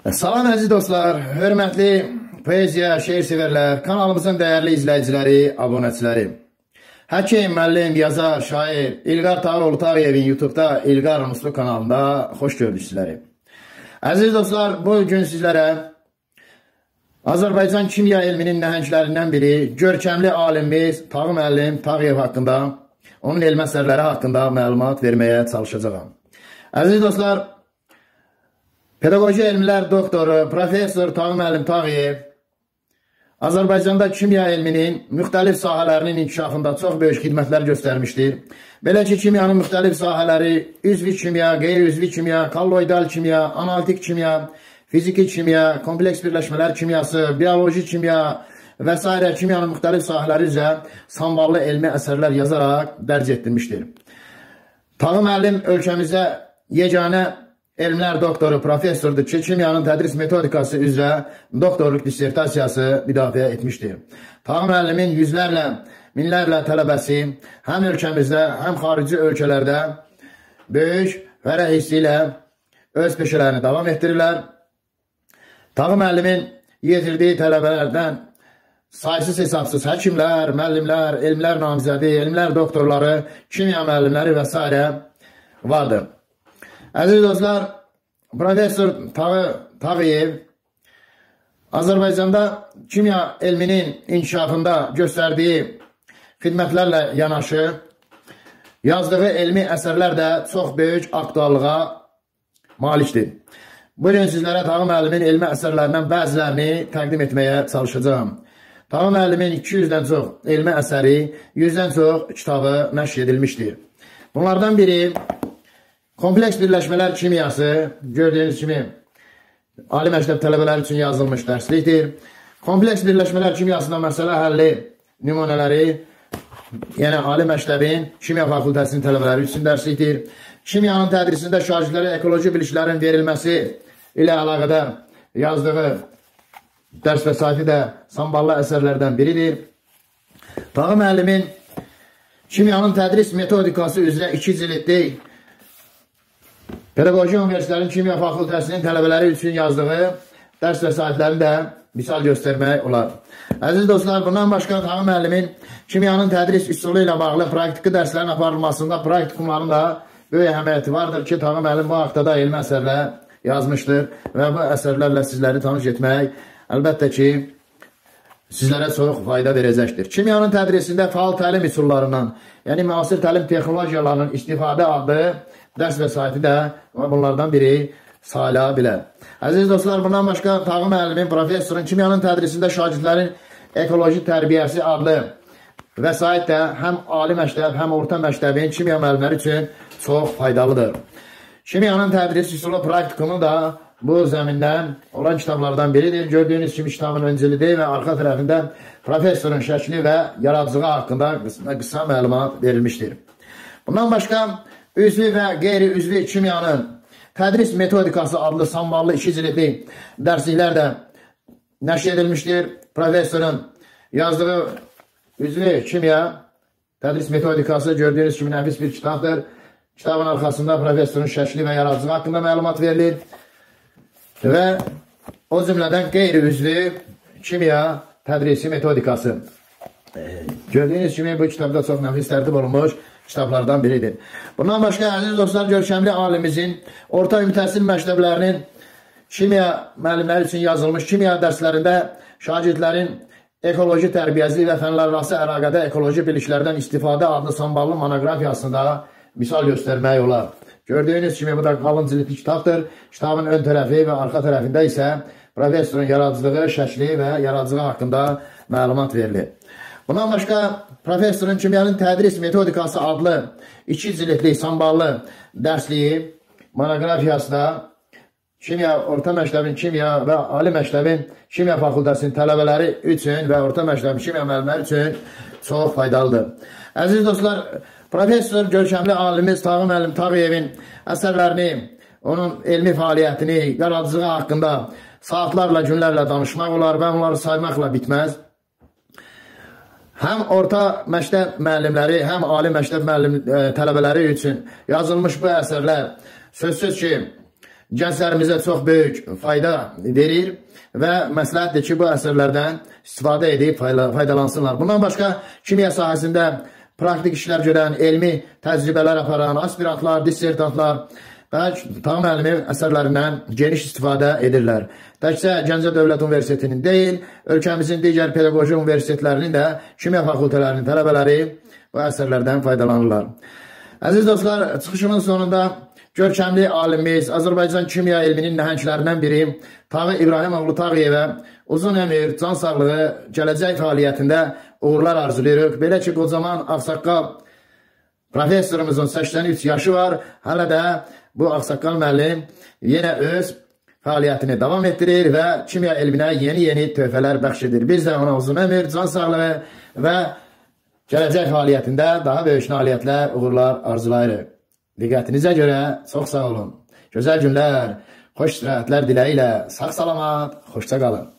Salam əziz dostlar, hörmətli poeziya, şeir severlər, kanalımızın dəyərli izləyiciləri, abunəçiləri. Həkim, müəllim, yazar, şair İlqar Tağıoğlu Tağıyevin YouTube'da İlqar Muslu kanalında xoş gördük sizləri. Əziz dostlar, bu gün sizlərə Azərbaycan kimya elminin nəhənglərindən biri, görkəmli alimimiz Tağı müəllim Tağıyev haqqında, onun elm əsərləri haqqında məlumat verməyə çalışacağam. Əziz dostlar, pedaqoji elmlər doktoru, profesor Tağı müəllim Tağıyev Azərbaycanda kimya elminin müxtəlif sahələrinin inkişafında çox böyük xidmətlər göstərmişdir. Belə ki, kimyanın müxtəlif sahələri üzvi kimya, qeyri-üzvi kimya, kolloidal kimya, analitik kimya, fiziki kimya, kompleks birləşmələr kimyası, bioloji kimya və s. kimyanın müxtəlif sahələri üzrə samballı elmi əsərlər yazaraq dərc etdirmişdir. Tağı müəllim ölkəmizdə yeganə elmlər doktoru, professordur ki, kimyanın tədris metodikası üzrə doktorluq dissertasiyası müdafiə etmişdir. Tağı müəllimin yüzlərlə, minlərlə tələbəsi həm ölkəmizdə, həm xarici ölkələrdə böyük fərəh hissi ilə öz peşələrini davam etdirirlər. Tağı müəllimin yetirdiyi tələbələrdən sayısız hesabsız həkimlər, müəllimlər, elmlər namizədi, elmlər doktorları, kimya müəllimləri və s. vardır. Əziz dostlar, profesor Tağıyev Azərbaycanda kimya elminin inkişafında göstərdiyi xidmətlərlə yanaşı, yazdığı elmi əsərlər də çox böyük aktuallığa malikdir. Bugün sizlərə Tağı müəllimin elmi əsərlərindən bəzilərini təqdim etməyə çalışacağım. Tağı müəllimin 200-dən çox elmi əsəri, 100-dən çox kitabı nəşr edilmişdir. Bunlardan biri kompleks birləşmələr kimyası, gördüyünüz kimi ali məktəb tələbələri üçün yazılmış dərslikdir. Kompleks birləşmələr kimyasında məsələ həlli nümunələri, yəni ali məktəbin kimya fakültəsinin tələbələri üçün dərslikdir. Kimyanın tədrisində şagirdlərə ekoloji biliklərin verilməsi ilə əlaqədar yazdığı dərs vəsaiti də samballı əsərlərdən biridir. Tağı müəllimin kimyanın tədris metodikası üzrə 2 cildlik Pedaqoji Universitetinin Kimya Fakültəsinin tələbələri üçün yazdığı dərs vəsaitlərini də misal göstərmək olar. Əziz dostlar, bundan başqa Tağı müəllimin kimyanın tədris üsulu ilə bağlı praktiki dərslərin aparılmasında praktikumların da böyük əhəmiyyəti vardır ki, Tağı müəllim bu haqda da elmi əsərlər yazmışdır və bu əsərlərlə sizləri tanış etmək əlbəttə ki, sizlərə çox fayda verəcəkdir. Kimyanın tədrisində faal təlim üsullarından, yəni müasir təlim texnologiyalarının istifadə adlı dərs vəsaiti də bunlardan biri sayıla bilər. Əziz dostlar, bundan başqa Tağı müəllimin professorun kimyanın tədrisində şagirdlərin ekoloji tərbiyəsi adlı vəsait də həm ali məktəb, həm orta məktəbin kimya müəllimləri üçün çox faydalıdır. Kimyanın tədris üsulu praktikumu da bu zəmindən olan kitablardan biridir. Gördüyünüz kimi kitabın öncəlidir və arxa tərəfində professorun şəkli və yaradıcılığı haqqında qısa məlumat verilmişdir. Bundan başqa üzvi və qeyri-üzvi kimyanın tədris metodikası adlı samballı 2 cildlik dərsliklər də nəşr edilmişdir. Professorun yazdığı üzvi kimya tədris metodikası gördüyünüz kimi nəfis bir kitabdır. Kitabın arxasında professorun şəkli və yaradıcılığı haqqında məlumat verilir və o cümlədən qeyri-üzvi kimya tədrisi metodikası. Gördüyünüz kimi bu kitabda çox nəfis tərtib olunmuş kitablardan biridir. Bundan başqa, əziz dostlar, görkəmli alimimizin orta ümumi təhsil məktəblərinin kimya müəllimləri üçün yazılmış kimya dərslərində şagirdlərin ekoloji tərbiyəsi və fənlərarası əlaqədə ekoloji biliklərdən istifadə adlı samballı monoqrafiyasında misal göstərmək olar. Gördüyünüz kimi bu da qalın cildli kitabdır. Kitabın ön tərəfi və arxa tərəfində isə professorun yaradıcılığı, şəkli və yaradıcılığı haqqında məlumat verilir. Bundan başqa, professorun kimyanın tədris metodikası adlı 2 cildlik samballı dərsliyi monoqrafiyası da orta məktəbin kimya və ali məktəbin kimya fakültəsinin tələbələri üçün və orta məktəbin kimya müəllimləri üçün çox faydalıdır. Əziz dostlar, professor görkəmli alimimiz Tağı müəllim Tağıyevin əsərlərini, onun elmi fəaliyyətini, yaradıcılığı haqqında saatlarla, günlərlə danışmaq olar və onları saymaqla bitməz. Həm orta məktəb müəllimləri, həm ali məktəb tələbələri üçün yazılmış bu əsərlər sözsüz ki, gənclərimizə çox böyük fayda verir və məsləhətdir ki, bu əsərlərdən istifadə edib faydalansınlar. Bundan başqa, kimya sahəsində praktik işlər görən, elmi təcrübələr aparan aspirantlar, dissertantlar və Tağı müəllimi əsərlərindən geniş istifadə edirlər. Təkcə Gəncə Dövlət Universitetinin deyil, ölkəmizin digər pedaqoji universitetlərinin də kimya fakültələrinin tələbələri bu əsərlərdən faydalanırlar. Əziz dostlar, çıxışımın sonunda görkəmli alimimiz, Azərbaycan kimya elminin nəhənglərindən biri Tağı İbrahimoğlu Tağıyevə uzun ömür, can sağlığı, gələcək fəaliyyətində uğurlar arzulayırıq. Belə ki, qocaman ağsaqqal professorumuzun 83 yaşı var. Hələ də bu ağsaqqal müəllim yenə öz fəaliyyətini davam etdirir və kimya elminə yeni töhfələr bəxş edir. Biz də ona uzun ömür, can sağlığı və gələcək fəaliyyətində daha böyük nailiyyətlər, uğurlar arzulayırıq. Diqqətinizə görə çox sağ olun. Gözəl günlər, xoş istirahətlər diləyilə, sağ salamat, xoşça qalın.